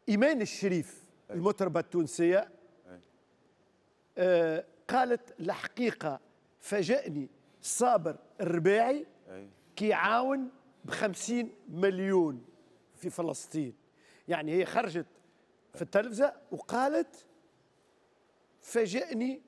إيمان الشريف المطربة التونسية قالت الحقيقة فاجأني صابر الرباعي كي يعاون ب50 مليون في فلسطين. يعني هي خرجت في التلفزة وقالت فاجأني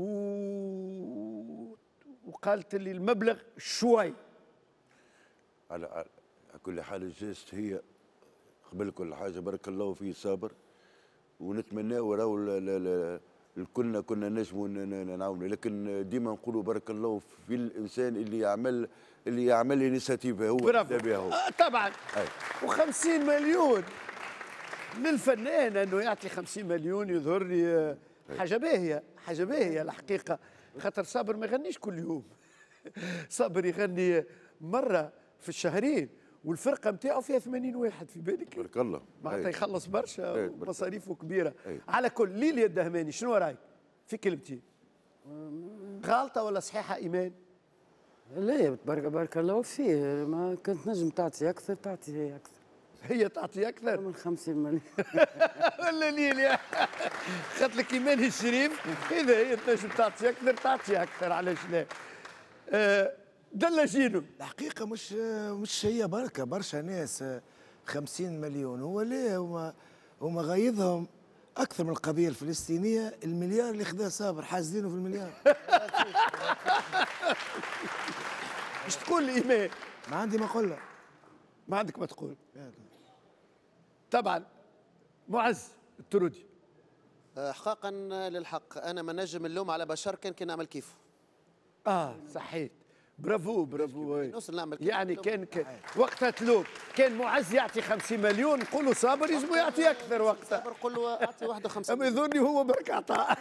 وقالت لي المبلغ شوي. على كل حال الجيست هي قبل كل حاجة بارك الله فيه صابر، ونتمناو راهو الكلنا كنا نجموا نعاونوا، لكن ديما نقولوا بارك الله في الانسان اللي يعمل انيسياتيف هو برافو. هو. طبعا. و50 مليون للفنان انه يعطي 50 مليون يظهر لي حاجه باهيه، حاجه باهيه الحقيقه، خاطر صابر ما يغنيش كل يوم. صابر يغني مره في الشهرين، والفرقه نتاعو فيها 80 واحد في بالك. بارك الله معناتها يخلص برشا ومصاريفه كبيره. أي. على كل ليليا الدهماني شنو رايك في كلمتين؟ غالطه ولا صحيحه ايمان؟ لا بارك الله فيه، ما كنت نجم تعطي اكثر تعطي اكثر. هي تعطي اكثر من 50 مليون. ولا ليليا خاطر لك ايمان الشريف اذا هي تنجم تعطي اكثر تعطي اكثر، علاش لا؟ دلجينو الحقيقة مش هي برشا ناس 50 مليون. هو ليه هما غايظهم أكثر من القضية الفلسطينية، المليار اللي خذاه صابر حاسدينه في المليار. ايش تقول لإيمان؟ ما عندي ما أقول له. ما عندك ما تقول. طبعا معز الترودي. حقاقا للحق انا ما نجم اللوم على بشار كان نعمل كيفه. صحيت. برافو برافو. نوصل نعمل يعني كان وقتها تلوم، كان معز يعطي 50 مليون نقولوا صابر يجب يعطي اكثر وقتها. صابر نقول له اعطي 51. اما يظني هو برك عطاء.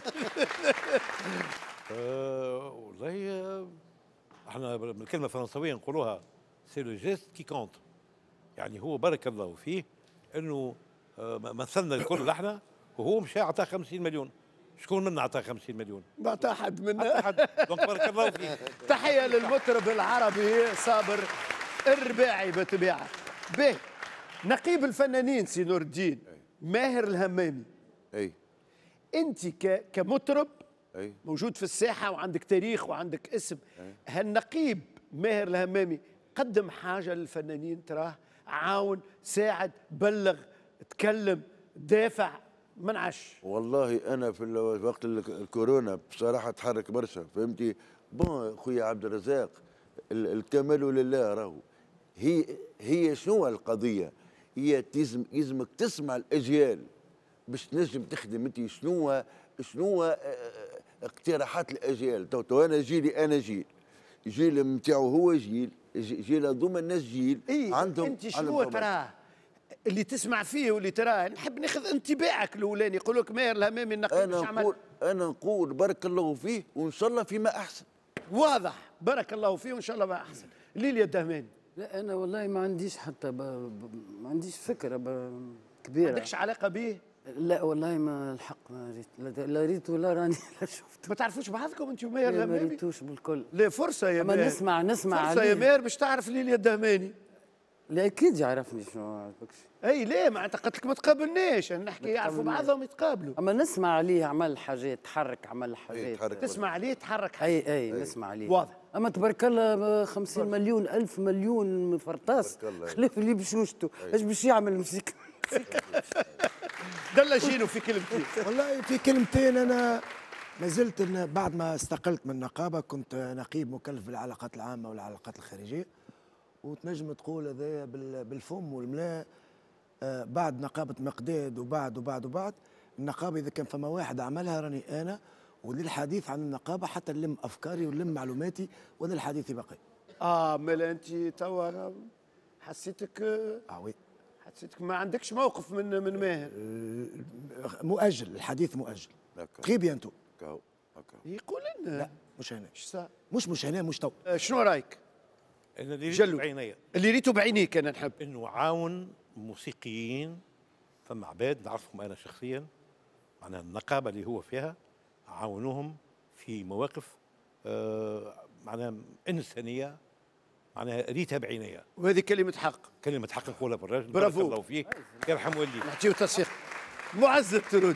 والله احنا بالكلمه الفرنسويه نقولوها سي لو جيست كي كونت. يعني هو بارك الله فيه انه مثلنا الكل احنا، وهو مشى عطاه 50 مليون. شكون منا عطاه 50 مليون؟ ما عطاه حد منا. عطاه حد. دونك بارك الله فيه. تحيه للمطرب العربي صابر الرباعي بطبيعه. به نقيب الفنانين سي نور الدين ماهر الهمامي. انت كمطرب موجود في الساحه وعندك تاريخ وعندك اسم، هالنقيب ماهر الهمامي قدم حاجه للفنانين؟ تراه عاون، ساعد، بلغ، تكلم، دافع، منعش؟ والله انا في وقت الكورونا بصراحه تحرك برشا، فهمتي؟ بون خويا عبد الرزاق، الكمال لله راهو. هي شنو القضيه؟ هي يلزمك تسمع الاجيال باش تنجم تخدم. انت شنو اقتراحات الاجيال؟ تو انا جيلي، انا جيل نتاعو هو جيل هذوما الناس جيل عندهم. انت شنو تراه اللي تسمع فيه واللي تراه؟ نحب ناخذ انطباعك الاولاني. يقول لك ماهر الهمامي النقيب انا نقول بارك الله فيه وان شاء الله فيما احسن. واضح، بارك الله فيه وان شاء الله ما احسن. ليليا الدهماني. لا انا والله ما عنديش حتى ما عنديش فكره كبيره. ما عندكش علاقه به؟ لا والله ما الحق ما ريت، لا ريت ولا راني لا شفت. ما تعرفوش بعضكم انت وماهر الهمامي؟ ما ريتوش بالكل. لا فرصه يا ماهر. نسمع فرصه يا ماهر باش تعرف ليليا الدهماني. لا اكيد يعرفني شنو ما عرفكش. اي ليه معناتها قلت لك ما تقابلناش، نحكي يعرفوا بعضهم يتقابلوا. اما نسمع عليه عمل حاجات، تحرك عمل حاجات. تسمع عليه تحرك. اي نسمع عليه. واضح. اما تبارك الله 50 مليون 1000 مليون فرطاس خلاف اللي بشوشته ايش باش يعمل مسك. دلجينو في كلمتين. والله في كلمتين. انا ما زلت بعد ما استقلت من النقابه كنت نقيب مكلف بالعلاقات العامه والعلاقات الخارجيه، وتنجم تقول هذايا بالفم والملاء. بعد نقابه مقداد وبعد النقابه اذا كان فما واحد عملها راني انا، وللحديث عن النقابه حتى نلم افكاري ونلم معلوماتي وانا الحديث باقي. مال انت توا حسيتك وي حسيتك ما عندكش موقف من ماهر. مؤجل، الحديث مؤجل. تري بيانتو. يقول لنا. لا مش هنا. مش هنا مش تو. شنو رايك؟ انا اللي ريته بعينيا، اللي ريته بعينيك انا نحب انه عاون موسيقيين. فما عباد نعرفهم انا شخصيا، معناها النقابه اللي هو فيها عاونوهم في مواقف معناها انسانيه، معناها ريتها بعينيا. وهذه كلمه حق. كلمه حق نقولها بالراجل، برافو. بارك الله فيه، يرحم والديه. نعطيو تصفيق. معز الترودي.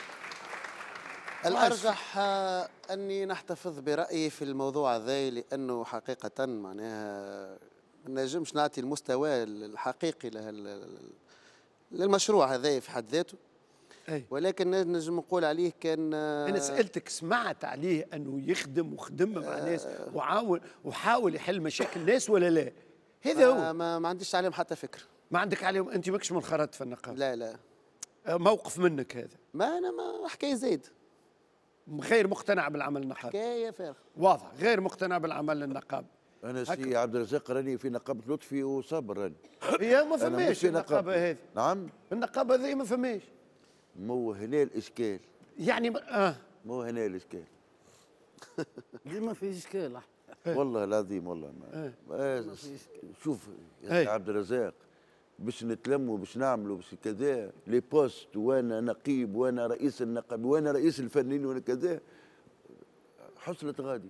الأرجح أني نحتفظ برأيي في الموضوع هذا، لأنه حقيقة معناها ما نجمش نعطي المستوى الحقيقي للمشروع هذا في حد ذاته. أي. ولكن نجم نقول عليه كان أنا سألتك سمعت عليه أنه يخدم وخدم مع ناس وحاول يحل مشاكل الناس ولا لا؟ هذا هو. ما عنديش عليهم حتى فكرة. ما عندك عليهم، أنت ماكش منخرط في النقابة. لا لا. موقف منك هذا. ما أنا ما حكاية زايد. غير مقتنع بالعمل النقابي. حكاية فارغة. واضح، غير مقتنع بالعمل النقابي. انا سي عبد الرزاق راني في نقابه لطفي وصابر راني. هي ما أنا مش فماش في النقابة هذه. نعم. النقابة هذه ما فماش. مو هنا الاشكال. يعني مو هنا الاشكال. ديما في اشكال. والله العظيم والله شوف يا سي عبد الرزاق، باش نتلموا باش نعملوا باش كذا لي بوست، وانا نقيب وانا رئيس النقابه وانا رئيس الفنانين وانا كذا، حصلت غادي.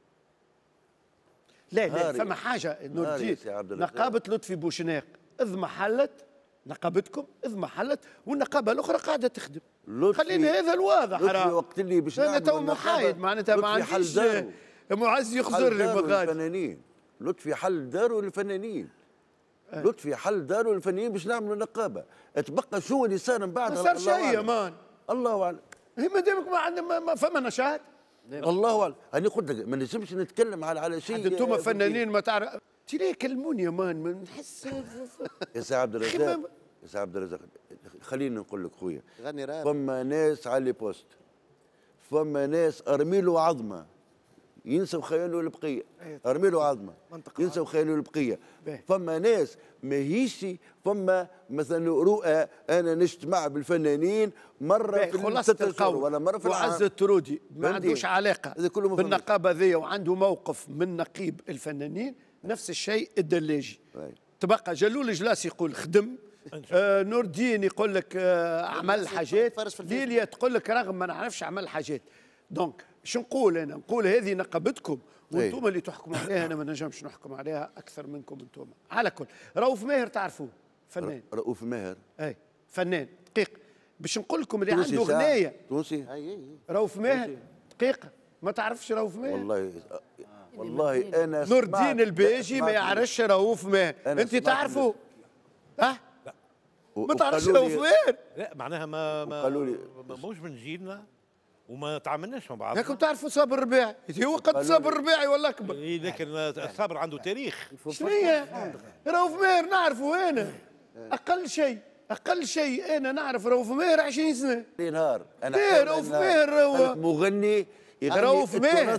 لا لا فما حاجة نور الدين، نقابة لطفي بوشناق إذ ما حلت، نقابتكم إذ ما حلت والنقابة الأخرى قاعدة تخدم. خلينا هذا الواضح. لطفي وقت اللي باش أنا تو محايد معناتها ما عنديش معز يخزرني بغادي. الفنانين لطفي حل داروا للفنانين. لطفي حل داروا للفنانين باش نعملوا نقابة. تبقى شو اللي صار من بعد؟ ما صار شيء يا مان. الله أعلم. هي ما دامك ما عندنا ما فما نشاط. الله اعلم. انا قلت لك ما نجمش نتكلم على شيء. انتم فنانين ما تعرف. ليه كلموني يا مان ما نحس. يا سي عبد الرزاق، يا سي عبد الرزاق خليني نقول لك خويا، فما ناس على لي بوست، فما ناس ارمي له عظمه ينسوا خياله البقيه، ارمي له عظمه ينسوا خياله البقيه. فما ناس ماهيش، فما مثلا رؤى انا نجتمع بالفنانين مره في خلاصة القول ولا مره في العام. وعز الترودي ما عندوش علاقه بالنقابه ذي وعنده موقف من نقيب الفنانين. نفس الشيء الدلاجي. تبقى جلول جلاس يقول خدم، نور الدين يقول لك عمل حاجات، ليليا تقول لك رغم ما نعرفش عمل حاجات. دونك شو نقول انا؟ نقول هذه نقابتكم وانتم اللي تحكموا عليها، انا ما نجمش نحكم عليها اكثر منكم انتم. على كل رؤوف ماهر تعرفوه فنان. رؤوف ماهر اي فنان دقيق. باش نقول لكم اللي عنده غنايه تونسي. رؤوف ماهر دقيقه ما تعرفش رؤوف ماهر؟ والله انا نور الدين البيجي ما يعرفش رؤوف ماهر. انت تعرفوا؟ لا ما تعرفش رؤوف ماهر؟ لا معناها موش من جيلنا وما تعاملناش مع بعض. لكن تعرفوا صابر الرباعي، هو قد صابر الرباعي ولا اكبر. لكن صابر عنده تاريخ. شنو هي؟ رؤوف ماهر نعرفه انا اقل شيء انا نعرف رؤوف ماهر 20 سنه. نهار انا رؤوف ماهر مغني رؤوف ماهر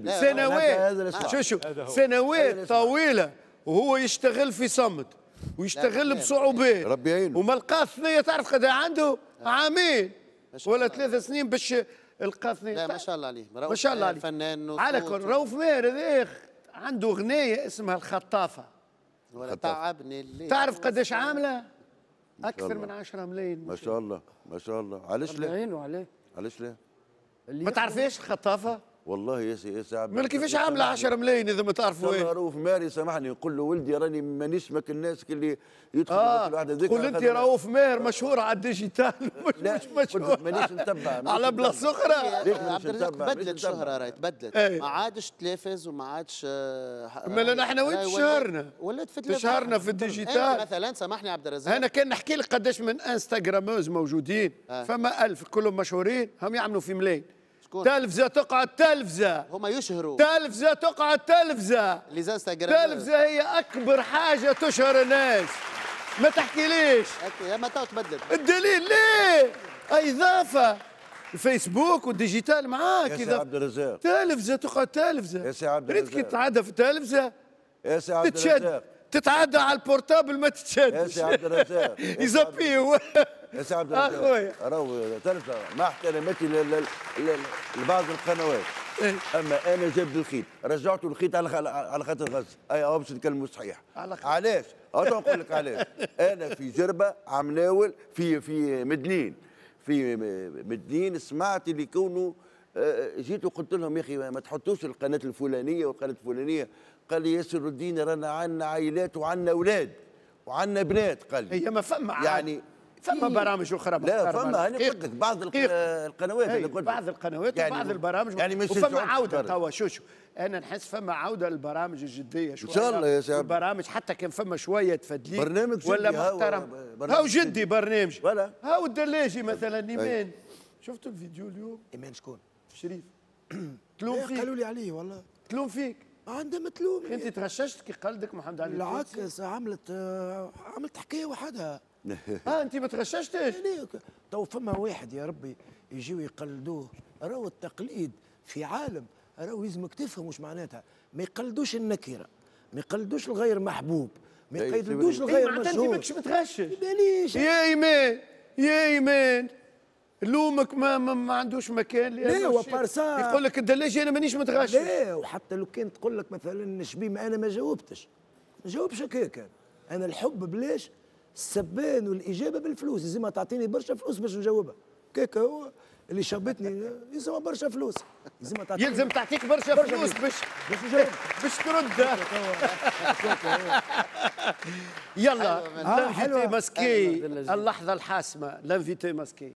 سنوات سنوات طويله وهو يشتغل في صمت ويشتغل بصعوبات. ربي يعينه. وما لقى ثنيه. تعرف قد عنده عامين ولا 3 سنين باش لقى ثنيه. لا ما شاء الله عليه. ما شاء الله عليه. فنان. على كل رؤوف ماهر هذا عنده غنية اسمها الخطافة. ولا تعبني الليل. تعرف قداش عاملة؟ أكثر من 10 ملايين. ما شاء الله ما شاء الله. علاش لا؟ علاش لا؟ ما تعرفيش الخطافة؟ والله يا سي عبد الرزاق كيفاش عامله 10 ملايين اذا ما تعرفوا وين؟ رؤوف ماهر سامحني نقول له ولدي راني مانيش مك الناس اللي يدخلوا في الوحده ذيك. قول انت رؤوف ماهر مشهور على الديجيتال مش مشهور. مانيش نتبع على بلاصه اخرى. عبد الرزاق بدلت الشهره راهي تبدلت. ما عادش تلفز وما عادش. ما نحن وين تشهرنا؟ ولات في تشهرنا في الديجيتال. مثلا سامحني عبد الرزاق. انا كان نحكي لك قداش من انستغراموز موجودين. فما 1000 كلهم مشهورين هم يعملوا في ملايين. تلفزه تقعد تلفزه. هما يشهروا. تلفزه تقعد تلفزه. تلفزه هي اكبر حاجه تشهر الناس. ما تحكيليش. ما تو تبدلت. الدليل ليه؟ اضافه. الفيسبوك والديجيتال معاك. يا سي عبد الرزاق. تلفزه تقعد تلفزه. يا سي عبد الرزاق. ريتك تتعدى في التلفزه. يا سي عبد الرزاق. تتعدى على البورتابل ما تتشدش. يا سي عبد الرزاق. يزبيه. يا سي عبد الرزاق. اخويا. راهو تلفزه مع احتراماتي لبعض القنوات. اما انا جبت الخيط، رجعت الخيط على خاطر الغاز. اي باش نتكلموا صحيح. علاش؟ نقول لك علاش. انا في جربه عم ناول في مدنين. في مدنين سمعت اللي كونوا جيت وقلت لهم يا اخي ما تحطوش القناه الفلانيه والقناه الفلانيه. قال لي ياسر الدين رانا عندنا عائلات وعندنا اولاد وعندنا بنات، قال لي هي ما فما يعني فما برامج اخرى لا فما انا حقيقة. قلت لك بعض القنوات اللي قلت بعض القنوات يعني وبعض البرامج يعني مش وفما عوده توا شو انا نحس فما عوده للبرامج الجديه شويه ان شاء الله يا سيدي. البرامج حتى كان فما شويه تفدليك برنامج جدي ولا محترم هاو جدي برنامج ولا هاو الدلاجي مثلا ايمان شفتوا الفيديو اليوم؟ ايمان شكون؟ شريف تلوم فيك قالوا لي عليه والله تلوم فيك عندما تلوم انت تغششت كي قلدك محمد علي بالعكس عملت حكايه وحدها انت ما تغششتش يعني تو فما واحد يا ربي يجيو يقلدوه، راهو التقليد في عالم راهو لازمك تفهم واش معناتها، ما يقلدوش النكره، ما يقلدوش الغير محبوب، ما يقلدوش الغير معناتها مشهور. انت ماكش متغشش باليش يا ايمان يا ايمان لومك ما عندوش مكان لا وبارسا يقول لك الدلاجي انا مانيش متغشش لا، وحتى لو كان تقول لك مثلا شبيمه انا ما جاوبتش، ما جاوبش هكاك انا الحب بلاش السبان والاجابه بالفلوس، لازم تعطيني برشا فلوس باش نجاوبها، كيك هو اللي شابتني يلزم برشا فلوس، يلزم تعطيك برشا فلوس باش ترد يلا لانفيتي ماسكي اللحظه الحاسمه لانفيتي ماسكي